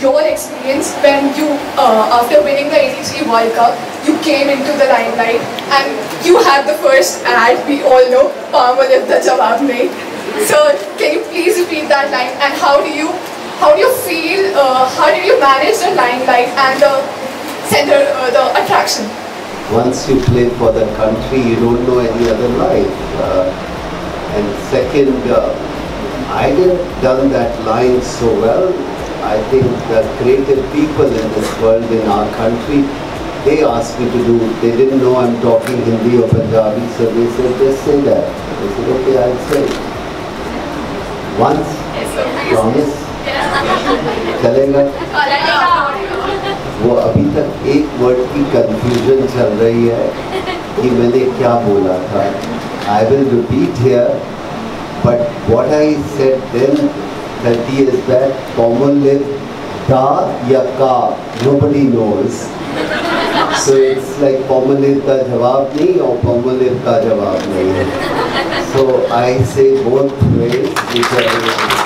your experience when you, after winning the '83 World Cup, you came into the limelight and you had the first ad, we all know, Palmolive the Jawab Nahi. So can you please repeat that line, and how do you feel, how did you manage the limelight and the center, the attraction? Once you play for the country, you don't know any other life. And second, I didn't done that line so well. I think the creative people in this world, in our country, they asked me to do, they didn't know I'm talking Hindi or Punjabi, so they said, just say that. I said, okay, I'll say it. Once, promise, चलेगा? वो अभी तक एक word की confusion चल रही है कि मैंने क्या बोला था. I will repeat here, but what I said then 30 years back, Palmolive da ya ka, nobody knows. So it's like Palmolive का जवाब नहीं और Palmolive का जवाब नहीं. So I say both ways.